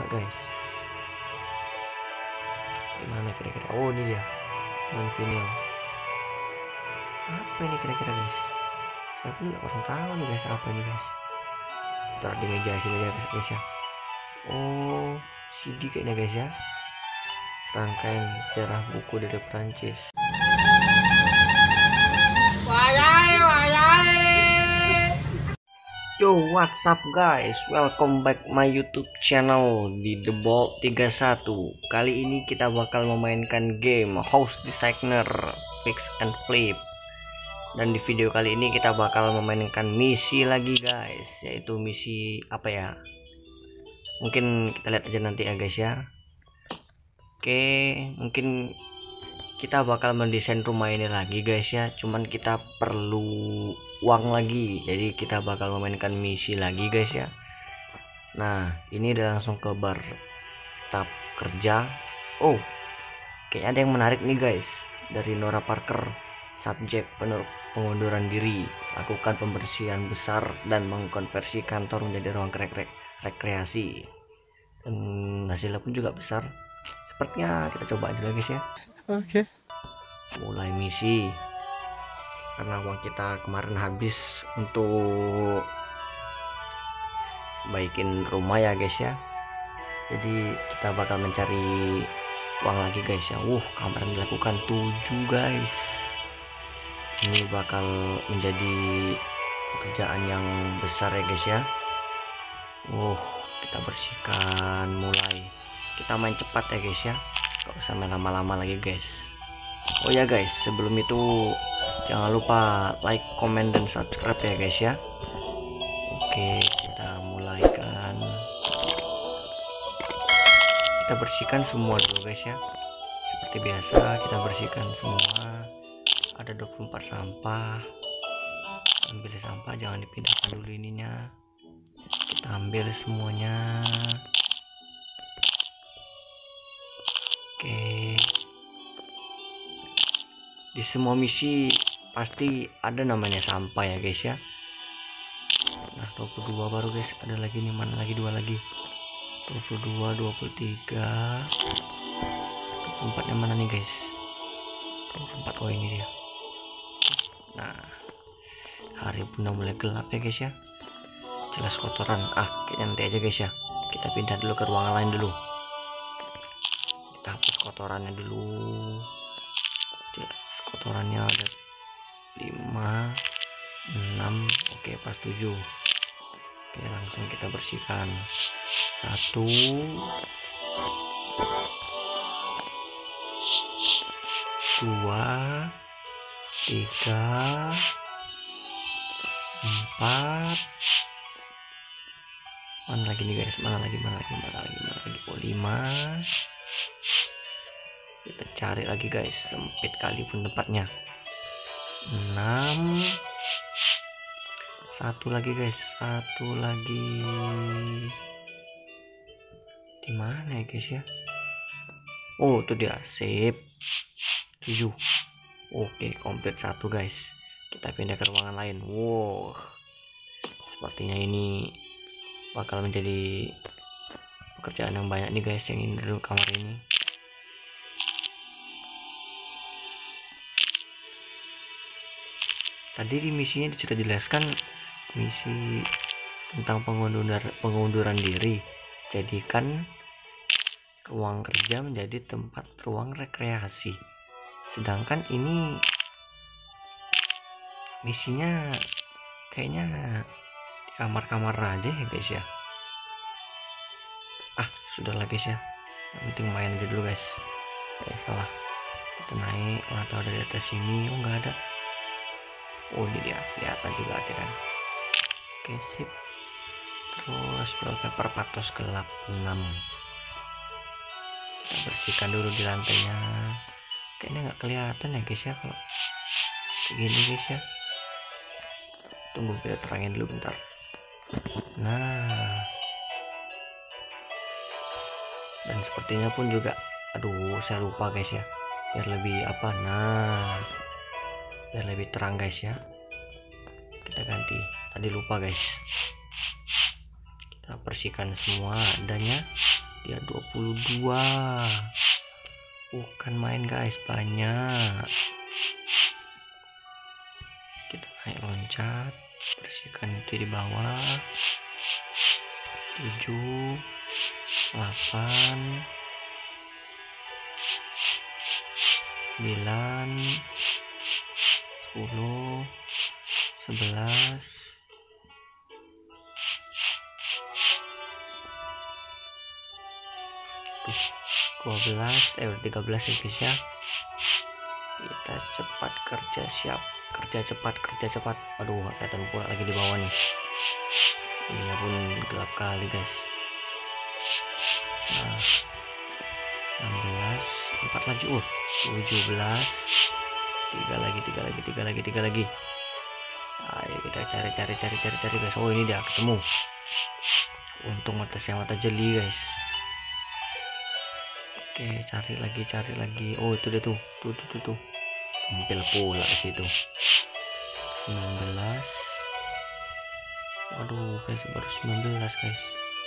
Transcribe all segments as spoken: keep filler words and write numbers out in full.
guys. Gimana kira-kira? Oh ini dia, non vinyl. Apa ini kira-kira guys? Saya pun nggak pernah tahu nih guys, apa ini guys. Taruh di meja sini ya guys ya. Oh C D kayaknya guys ya. Serangkaian sejarah buku dari Prancis. Yo, what's up guys? Welcome back my YouTube channel di The Bolt tiga puluh satu. Kali ini kita bakal memainkan game House Designer Fix and Flip. Dan di video kali ini kita bakal memainkan misi lagi guys, yaitu misi apa ya? Mungkin kita lihat aja nanti ya guys ya. Oke, mungkin kita bakal mendesain rumah ini lagi guys ya. Cuman kita perlu uang lagi, jadi kita bakal memainkan misi lagi guys ya. Nah ini udah langsung ke bar tab kerja. Oh kayaknya ada yang menarik nih guys, dari Nora Parker. Subjek pengunduran diri, lakukan pembersihan besar dan mengkonversi kantor menjadi ruang rek rek rekreasi. Dan hasilnya pun juga besar. Sepertinya kita coba aja guys ya. Oke. Okay. Mulai misi. Karena uang kita kemarin habis untuk baikin rumah ya guys ya. Jadi kita bakal mencari uang lagi guys ya. Wuh, kemarin dilakukan tujuh guys. Ini bakal menjadi pekerjaan yang besar ya guys ya. Wuh, kita bersihkan mulai. Kita main cepat ya guys ya. Gak usah main lama-lama lagi guys. Oh ya guys, sebelum itu jangan lupa like, comment, dan subscribe ya guys ya. Oke, kita mulai kan. Kita bersihkan semua dulu guys ya. Seperti biasa kita bersihkan semua. Ada dua puluh empat sampah. Ambil sampah, jangan dipindahkan dulu ininya. Kita ambil semuanya. Oke. Di semua misi pasti ada namanya sampah ya guys ya. Nah dua puluh dua baru guys, ada lagi nih, mana lagi, dua lagi. Dua puluh dua, dua puluh tiga, dua puluh empat yang mana nih guys? Dua puluh empat. Oh ini dia. Nah hari pun udah mulai gelap ya guys ya. Jelas kotoran. Ah kayaknya nanti aja guys ya. Kita pindah dulu ke ruangan lain dulu. Kita hapus kotorannya dulu. Jelas kotorannya ada lima, enam. Oke pas tujuh. Oke langsung kita bersihkan. Satu, dua, tiga, empat. Mana lagi nih guys, mana lagi, mana lagi, mana lagi, mana lagi. Oh lima. Kita cari lagi guys, sempit kali pun tempatnya. Enam. Satu lagi guys, satu lagi. Di mana ya guys ya? Oh itu dia, sip. Tujuh. Oke komplit satu guys. Kita pindah ke ruangan lain. Wow, sepertinya ini bakal menjadi pekerjaan yang banyak nih guys, yang ini dulu kamar ini. Tadi di misinya sudah dijelaskan misi tentang pengunduran pengunduran diri. Jadikan ruang kerja menjadi tempat ruang rekreasi. Sedangkan ini misinya kayaknya di kamar-kamar aja ya guys ya. Ah sudah lah guys ya. Yang penting main aja dulu guys. Eh salah. Kita naik atau dari atas sini. Oh nggak ada. Oh ini dia, kelihatan juga akhirnya. Oke sip. Terus wallpaper patos gelap enam. Kita bersihkan dulu di lantainya. Kayaknya nggak kelihatan ya guys ya kalau segini guys ya. Tunggu kita terangin dulu bentar. Nah dan sepertinya pun juga, aduh saya lupa guys ya, biar lebih apa, nah biar lebih terang guys ya, kita ganti. Tadi lupa guys, kita bersihkan semua adanya di dia dua puluh dua. Bukan main guys, banyak. Kita naik loncat, bersihkan itu di bawah. Tujuh, delapan, sembilan, sepuluh, sebelas, dua belas, eh udah tiga belas ya guys ya. Kita cepat kerja, siap kerja cepat, kerja cepat. Aduh, kelihatan pula lagi di bawah nih. Ini pun gelap kali guys. Nah, enam belas, empat lagi, uh, tujuh belas, tiga lagi, tiga lagi, tiga lagi, tiga lagi. Ayo kita cari, cari, cari, cari, cari guys. Oh ini dia ketemu. Untung mata siang mata jeli guys. Oke, cari lagi, cari lagi. Oh itu dia tuh, tuh, tuh, tuh, tuh. Tampil pula di situ. sembilan belas. Waduh guys, baru sembilan belas guys.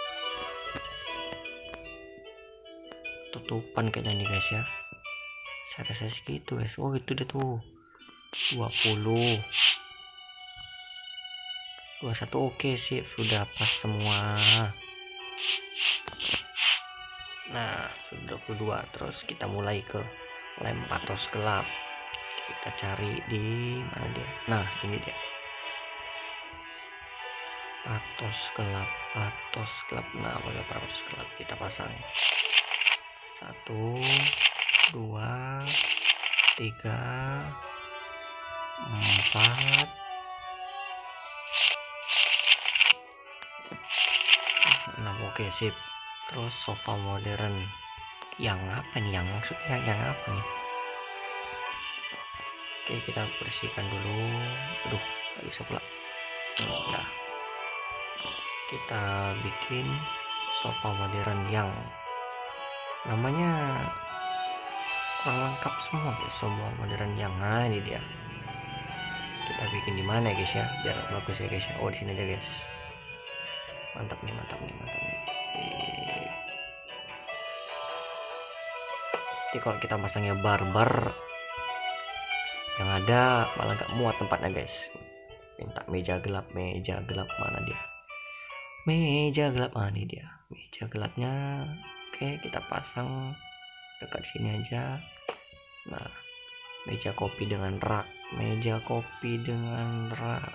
Tutupan kayaknya nih guys ya. Saya rasa segitu guys. Oh itu dia tuh. dua puluh. dua puluh satu, oke sip, sudah pas semua. Nah, sudah dua puluh dua. Terus kita mulai ke lem patos gelap. Kita cari di mana dia? Nah, ini dia. Patos gelap, patos gelap. Nah, udah patos gelap kita pasang. Satu, dua, tiga, empat, enam. Oke sip. Terus sofa modern. Yang apa nih? Yang maksudnya yang apa nih? Oke, kita bersihkan dulu. Aduh, nggak bisa pula. Nah, kita bikin sofa modern yang namanya kurang lengkap semua guys. Semua modern yang, nah ini dia. Kita bikin di mana ya guys ya, biar bagus ya guys ya. Oh di sini aja guys. Mantap nih, mantap nih, mantap nih. Sip. Jadi kalau kita pasangnya barbar, yang ada malah gak muat tempatnya guys. Minta meja gelap, meja gelap mana dia? Meja gelap, ah ini dia. Meja gelapnya. Oke, kita pasang dekat sini aja. Nah, meja kopi dengan rak, meja kopi dengan rak,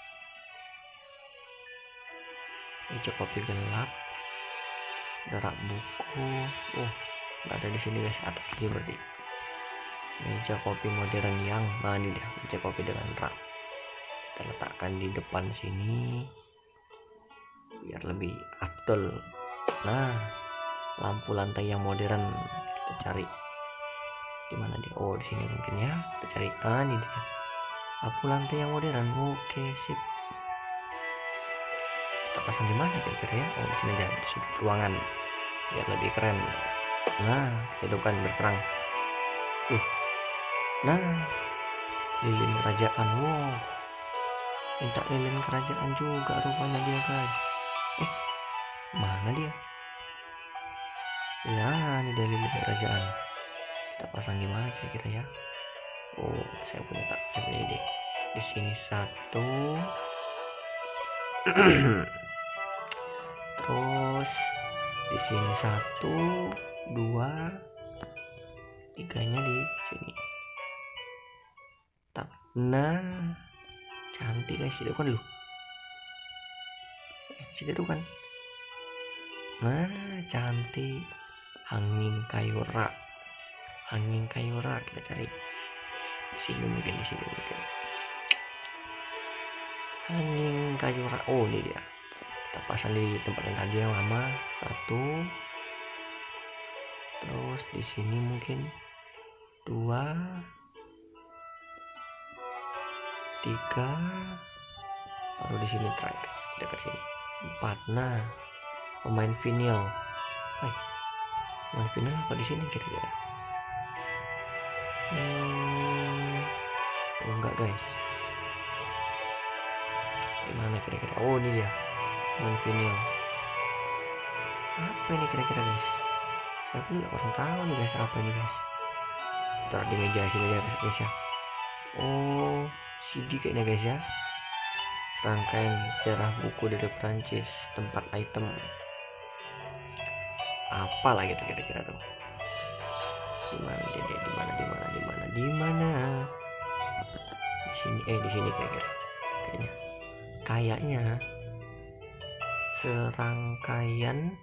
meja kopi gelap, ada rak buku. Oh, nggak ada di sini guys, atas lagi berarti. Meja kopi modern yang, nah ini dia, meja kopi dengan rak. Kita letakkan di depan sini biar lebih afdol. Nah, lampu lantai yang modern kita cari di mana dia? Oh di sini mungkin ya. Kita cari, ah ini dia, lampu lantai yang modern. Oke sip. Kita pasang di mana kira-kira ya? Oh di sini aja, di sudut ruangan biar lebih keren. Nah, hidupkan berterang. Uh, nah, lilin kerajaan. Wow, minta lilin kerajaan juga rupanya dia guys. Eh, mana dia? Ya, ini dia lilin kerajaan. Kita pasang di mana kira-kira ya? Oh, saya punya tak, saya punya ide. Di sini satu. Terus di sini satu, dua, tiganya di sini. Tap. Nah, cantik guys, itu kan lu. Eh, situ kan. Nah, cantik. Hanging kayu rak. Hanging kayu rak kita cari. Di sini mungkin, di sini mungkin. Hanging kayu rak. Oh, ini dia. Kita pasang di tempat yang tadi yang lama. Satu. Terus di sini mungkin dua, tiga, baru di sini terakhir dekat sini empat. Nah, pemain vinil. Hai, pemain vinil apa di sini kira-kira? Hmm, oh enggak guys. Di mana kira-kira? Oh ini dia, pemain vinil. Apa ini kira-kira guys? Saya pun nggak kurang tahu nih guys, apa ini guys. Taruh di meja sini aja guys ya. Oh, C D kayaknya guys ya. Serangkaian sejarah buku dari Prancis, tempat item. Apa lagi tuh kira-kira tuh? Di mana dia? Di mana? Di mana? Di mana? Di mana? Di sini. Eh, di sini kira-kira. Kayaknya. Kayaknya serangkaian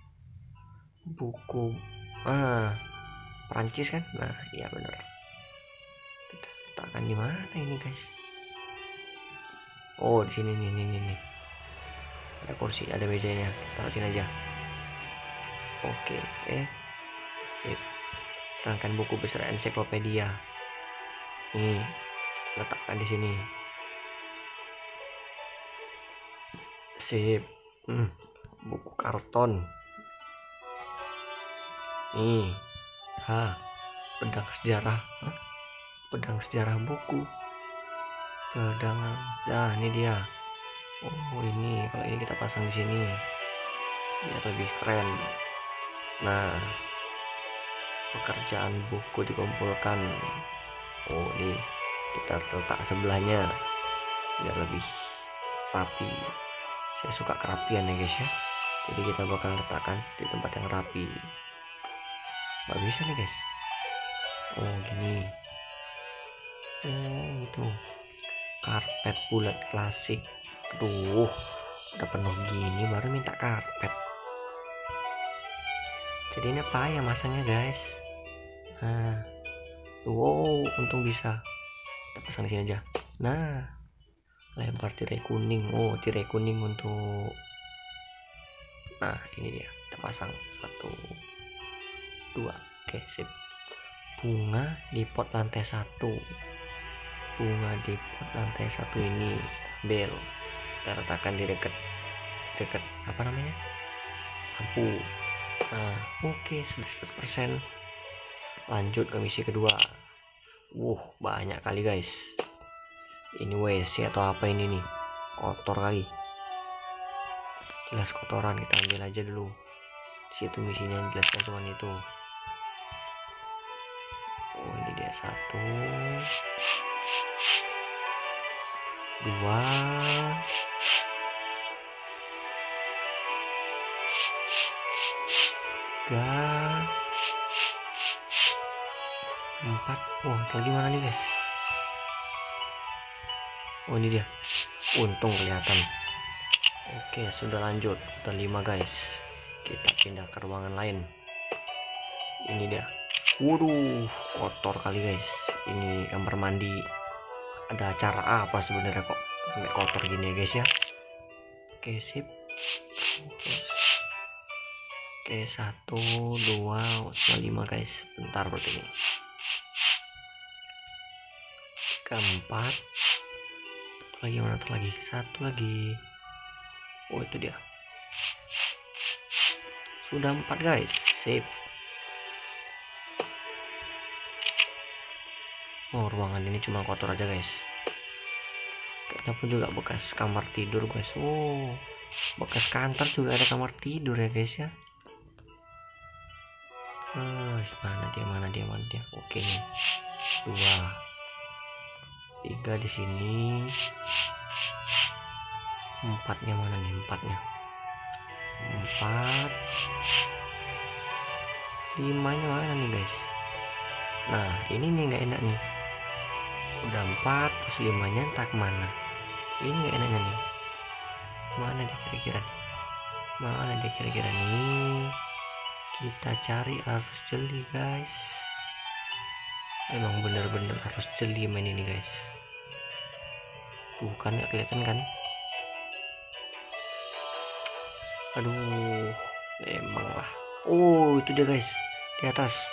buku ah Prancis kan? Nah, iya bener. Kita letakkan di mana ini guys? Oh, di sini nih, nih, nih, nih. Ada kursi, ada mejanya. Taruh sini aja. Oke, eh, sip. Serangkaian buku besar ensiklopedia. Nih, letakkan di sini. Sip. Hmm, buku karton. Nih, ah, pedang sejarah. Hah? Pedang sejarah buku. Pedang, ah, ini dia. Oh, ini kalau ini kita pasang di sini biar lebih keren. Nah, pekerjaan buku dikumpulkan. Oh, ini kita letak sebelahnya biar lebih rapi. Saya suka kerapian ya guys ya, jadi kita bakal letakkan di tempat yang rapi. Nggak bisa nih guys. Oh, gini. Oh, itu karpet bulat klasik. Aduh, udah penuh gini baru minta karpet. Jadi ini apa ya masangnya guys? Nah, wow, untung bisa. Kita pasang di sini aja. Nah, lempar tirai kuning. Oh, tirai kuning untuk. Nah, ini dia. Kita pasang satu, dua. Oke, sip. Bunga di pot lantai satu. Bunga di pot lantai satu ini ambil. Kita letakkan di dekat dekat apa namanya? Lampu. Nah, oke, sudah seratus persen. Lanjut ke misi kedua. Wuh, banyak kali guys. Ini W C atau apa ini nih? Kotor kali. Jelas kotoran, kita ambil aja dulu. Di situ misinya yang jelaskan cuma itu. Oh, ini dia satu, dua, tiga, empat. Wah, lagi mana nih guys? Oh, ini dia. Untung kelihatan. Oke, sudah lanjut. Udah lima guys. Kita pindah ke ruangan lain. Ini dia. Waduh, kotor kali guys. Ini kamar mandi. Ada acara apa sebenarnya kok sampai kotor gini ya guys ya? Oke, sip. Oke, satu, dua, dua, lima guys. Bentar berarti ini. Keempat. Lagi mana tuh lagi? Satu lagi. Oh, itu dia. Sudah empat guys. Sip. Oh, ruangan ini cuma kotor aja guys. Kayaknya pun juga bekas kamar tidur guys. Oh, bekas kantor juga ada kamar tidur ya guys ya. Oh, mana dia, mana dia, mana dia. Oke nih. Dua, tiga di sini. Empatnya mana nih? Empatnya. Empat. Limanya mana nih guys? Nah, ini nih nggak enak nih. Udah empat, terus limanya entah kemana. Ini nggak enaknya nih. Mana dia kira-kira? Mana dia kira-kira nih? Kita cari, harus jeli guys. Emang bener-bener harus jeli main ini guys. Bukan nggak kelihatan kan? Aduh, emang lah. Oh, itu dia guys, di atas.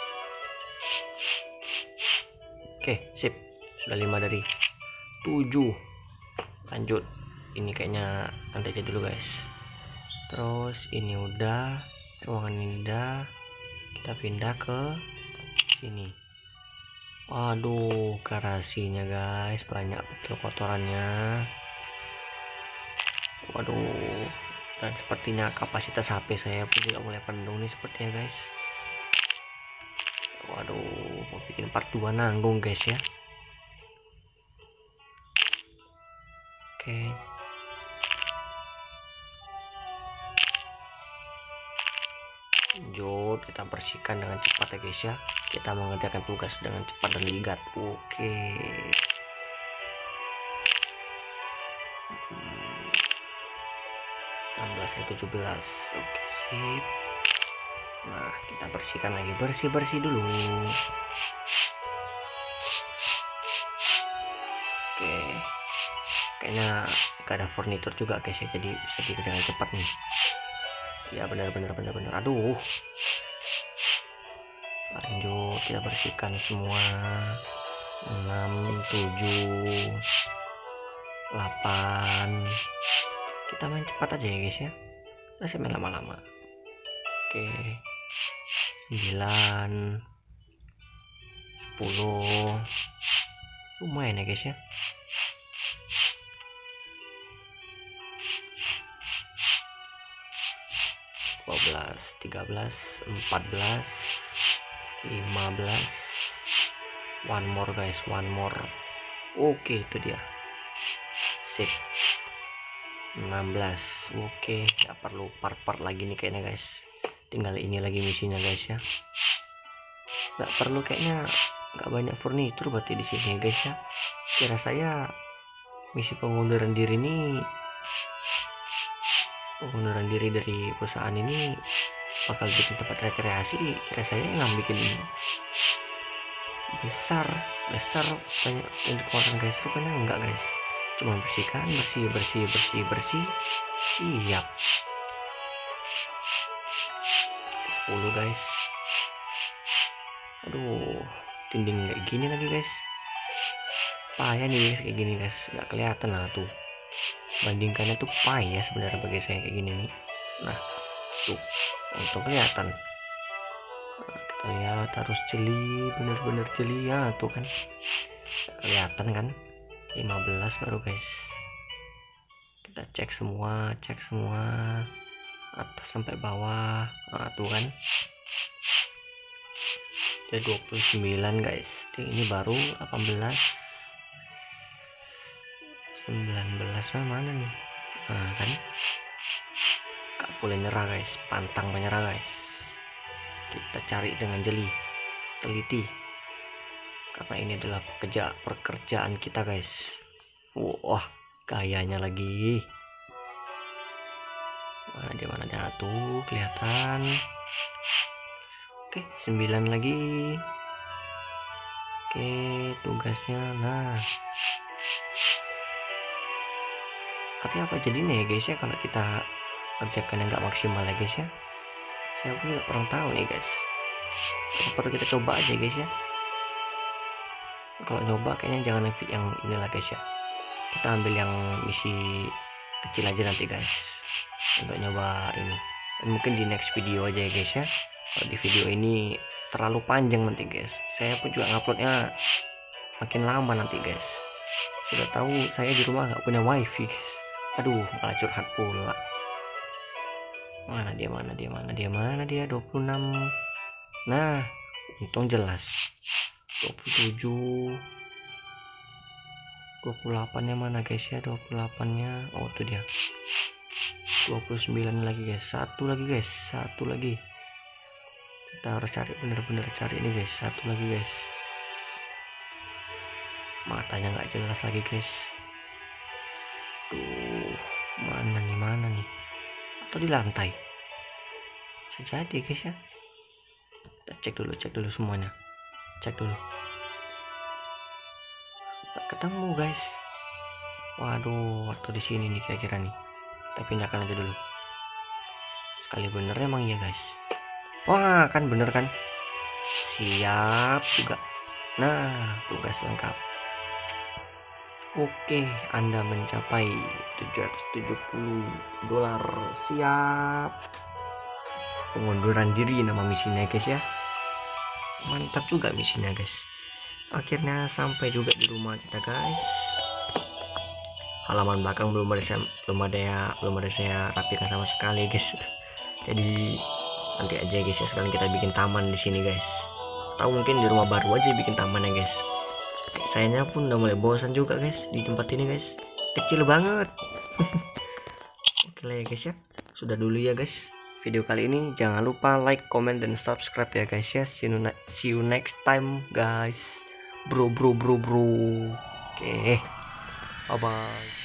Oke, sip. Sudah lima dari tujuh. Lanjut. Ini kayaknya nanti aja dulu guys. Terus ini udah, ruangan ini udah. Kita pindah ke sini. Waduh, garasinya guys, banyak betul kotorannya. Waduh, Dan sepertinya kapasitas H P saya pun juga mulai penuh nih sepertinya guys. Waduh, mau bikin part dua nanggung guys ya. Oke. Lanjut, kita bersihkan dengan cepat ya guys ya. Kita mengerjakan tugas dengan cepat dan ligat. Oke. enam belas tujuh belas. Oke, sip. Nah, kita bersihkan lagi, bersih-bersih dulu. Oke. Kayaknya gak ada furnitur juga guys ya, jadi bisa dikerjakan cepat nih. Ya benar-benar benar-benar. Aduh. Lanjut, kita bersihkan semua. enam, tujuh, delapan. Kita main cepat aja ya guys ya, masih main lama-lama. Oke, sembilan, sepuluh, lumayan ya guys ya. dua belas, tiga belas, empat belas, lima belas. One more guys, one more. Oke, itu dia. Sip. enam belas. Oke, nggak perlu part-part lagi nih kayaknya guys. Tinggal ini lagi misinya guys ya. Nggak perlu kayaknya, nggak banyak furnitur berarti di sini guys ya. Kira saya misi pengunduran diri ini, pengunduran diri dari perusahaan ini bakal bikin tempat rekreasi. Kira saya yang bikin besar besar banyak untuk kawasan guys. Rupanya enggak guys, cuma bersihkan, bersih bersih bersih bersih. Siap. sepuluh guys. Aduh, dinding kayak gini lagi guys, payah nih guys kayak gini guys. Nggak kelihatan lah tuh, bandingkannya tuh payah sebenarnya bagi saya kayak gini nih. Nah tuh, untuk kelihatan. Nah, kita lihat harus jeli, bener-bener jeli ya tuh kan, kelihatan kan. lima belas baru guys. Kita cek semua, cek semua atas sampai bawah. Nah tuh kan, ya dua puluh sembilan guys. Ini baru delapan belas, sembilan belas. Nah, mana nih? Nah kan, gak boleh nyerah guys, pantang menyerah guys. Kita cari dengan jeli, teliti, karena ini adalah pekerja pekerjaan kita guys. Wah, gayanya lagi. Mana dia, mana dia tuh, kelihatan. Oke, sembilan lagi. Oke, tugasnya. Nah, tapi apa jadinya ya guys ya kalau kita kerjakan yang nggak maksimal ya guys ya. Saya pun juga kurang tahu nih guys. Perlu kita coba aja guys ya. Kalau nyoba kayaknya jangan yang inilah guys ya. Kita ambil yang misi kecil aja nanti guys, untuk nyoba ini. Dan mungkin di next video aja ya guys ya. Kalau di video ini terlalu panjang nanti guys, saya pun juga nguploadnya makin lama nanti guys. Sudah tahu saya di rumah nggak punya wifi guys. Aduh, malah curhat pula. Mana dia, mana dia, mana dia, mana dia? Dua puluh enam. Nah, untung jelas. Dua puluh tujuh, dua puluh delapan nya mana guys ya? Dua puluh delapan nya, oh itu dia. Dua puluh sembilan lagi guys. Satu lagi guys, satu lagi. Kita harus cari, bener-bener cari ini guys. Satu lagi guys. Matanya nggak jelas lagi guys. Tuh, mana nih, mana nih? Atau di lantai? Bisa jadi guys ya. Kita cek dulu, cek dulu semuanya. Cek dulu. Nggak ketemu guys. Waduh, atau di sini nih kira-kira nih. Kita pindahkan aja dulu. Sekali bener emang ya guys. Wah, kan bener kan? Siap juga. Nah, tugas lengkap. Oke, Anda mencapai tujuh ratus tujuh puluh dolar. Siap. Pengunduran diri nama misinya guys ya. Mantap juga misinya guys. Akhirnya sampai juga di rumah kita guys. halaman belakang belum ada saya, belum ada ya belum ada saya rapikan sama sekali guys. Jadi nanti aja guys ya, sekarang kita bikin taman di sini guys. Tahu mungkin di rumah baru aja bikin taman ya guys. Sayanya pun udah mulai bosan juga guys di tempat ini guys, kecil banget. Oke lah ya guys ya, sudah dulu ya guys video kali ini. Jangan lupa like, comment, dan subscribe ya guys ya. See you, see you next time guys, bro bro bro bro. Oke, bye bye.